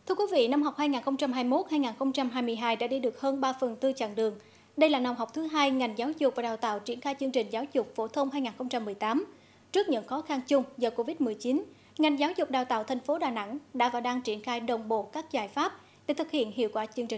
Thưa quý vị, năm học 2021-2022 đã đi được hơn 3/4 chặng đường. Đây là năm học thứ hai ngành giáo dục và đào tạo triển khai chương trình giáo dục phổ thông 2018. Trước những khó khăn chung do Covid-19, ngành giáo dục đào tạo thành phố Đà Nẵng đã và đang triển khai đồng bộ các giải pháp để thực hiện hiệu quả chương trình.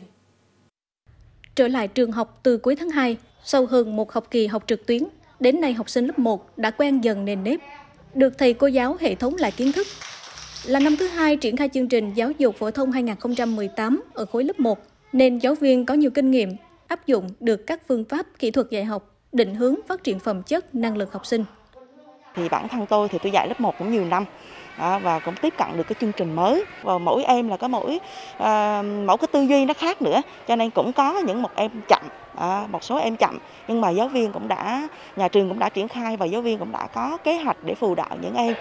Trở lại trường học từ cuối tháng 2, sau hơn một học kỳ học trực tuyến, đến nay học sinh lớp 1 đã quen dần nền nếp, được thầy cô giáo hệ thống lại kiến thức. Là năm thứ hai triển khai chương trình giáo dục phổ thông 2018 ở khối lớp 1, nên giáo viên có nhiều kinh nghiệm, áp dụng được các phương pháp kỹ thuật dạy học, định hướng phát triển phẩm chất, năng lực học sinh. Thì bản thân tôi dạy lớp 1 cũng nhiều năm và cũng tiếp cận được cái chương trình mới. Và mỗi em là có mỗi cái tư duy nó khác nữa, cho nên cũng có một em chậm, một số em chậm, nhưng mà nhà trường cũng đã triển khai và giáo viên cũng đã có kế hoạch để phụ đạo những em.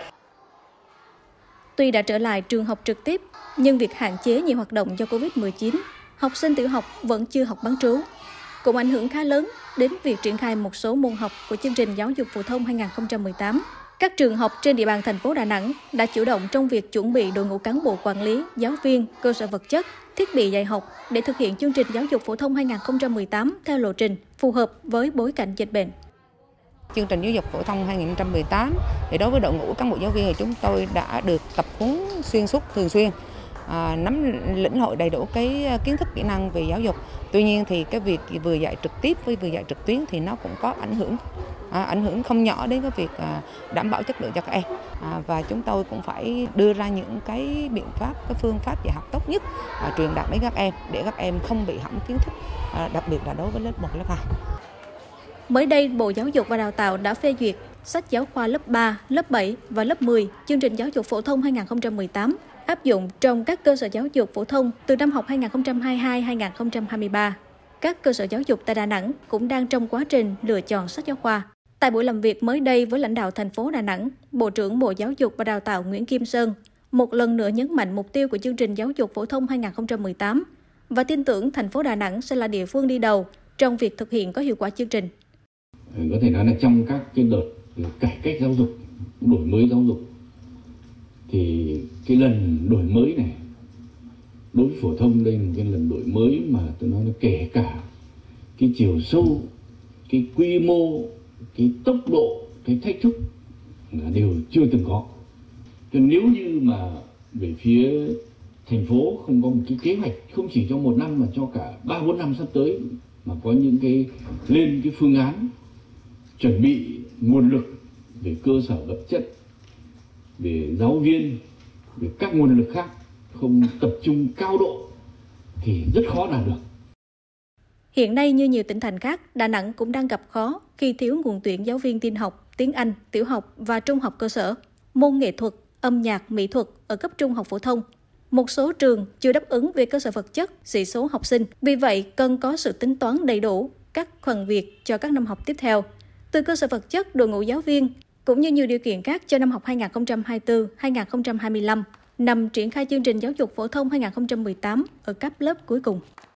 Tuy đã trở lại trường học trực tiếp, nhưng việc hạn chế nhiều hoạt động do Covid-19, học sinh tiểu học vẫn chưa học bán trú, cũng ảnh hưởng khá lớn đến việc triển khai một số môn học của chương trình giáo dục phổ thông 2018. Các trường học trên địa bàn thành phố Đà Nẵng đã chủ động trong việc chuẩn bị đội ngũ cán bộ quản lý, giáo viên, cơ sở vật chất, thiết bị dạy học để thực hiện chương trình giáo dục phổ thông 2018 theo lộ trình phù hợp với bối cảnh dịch bệnh. Chương trình giáo dục phổ thông 2018 thì đối với đội ngũ cán bộ giáo viên thì chúng tôi đã được tập huấn xuyên suốt thường xuyên, nắm lĩnh hội đầy đủ cái kiến thức kỹ năng về giáo dục. Tuy nhiên thì cái việc vừa dạy trực tiếp với vừa dạy trực tuyến thì nó cũng có ảnh hưởng không nhỏ đến cái việc đảm bảo chất lượng cho các em. Và chúng tôi cũng phải đưa ra những cái biện pháp, cái phương pháp dạy học tốt nhất truyền đạt đến các em để các em không bị hỏng kiến thức, đặc biệt là đối với lớp 1, lớp 2. Mới đây, Bộ Giáo dục và Đào tạo đã phê duyệt sách giáo khoa lớp 3, lớp 7 và lớp 10 chương trình giáo dục phổ thông 2018 áp dụng trong các cơ sở giáo dục phổ thông từ năm học 2022-2023. Các cơ sở giáo dục tại Đà Nẵng cũng đang trong quá trình lựa chọn sách giáo khoa. Tại buổi làm việc mới đây với lãnh đạo thành phố Đà Nẵng, Bộ trưởng Bộ Giáo dục và Đào tạo Nguyễn Kim Sơn một lần nữa nhấn mạnh mục tiêu của chương trình giáo dục phổ thông 2018 và tin tưởng thành phố Đà Nẵng sẽ là địa phương đi đầu trong việc thực hiện có hiệu quả chương trình. Có thể nói là trong các cái đợt cải cách giáo dục, đổi mới giáo dục, thì cái lần đổi mới này đối với phổ thông đây là cái lần đổi mới mà tôi nói là kể cả cái chiều sâu, cái quy mô, cái tốc độ, cái thách thức là đều chưa từng có. Cho nếu như mà về phía thành phố không có một cái kế hoạch không chỉ cho 1 năm mà cho cả 3-4 năm sắp tới, mà có những cái lên cái phương án chuẩn bị nguồn lực về cơ sở vật chất, về giáo viên, về các nguồn lực khác không tập trung cao độ thì rất khó đạt được. Hiện nay như nhiều tỉnh thành khác, Đà Nẵng cũng đang gặp khó khi thiếu nguồn tuyển giáo viên tin học, tiếng Anh, tiểu học và trung học cơ sở, môn nghệ thuật, âm nhạc, mỹ thuật ở cấp trung học phổ thông. Một số trường chưa đáp ứng về cơ sở vật chất, sĩ số học sinh, vì vậy cần có sự tính toán đầy đủ các phần việc cho các năm học tiếp theo. Từ cơ sở vật chất, đội ngũ giáo viên, cũng như nhiều điều kiện khác cho năm học 2024-2025, nằm triển khai chương trình giáo dục phổ thông 2018 ở cấp lớp cuối cùng.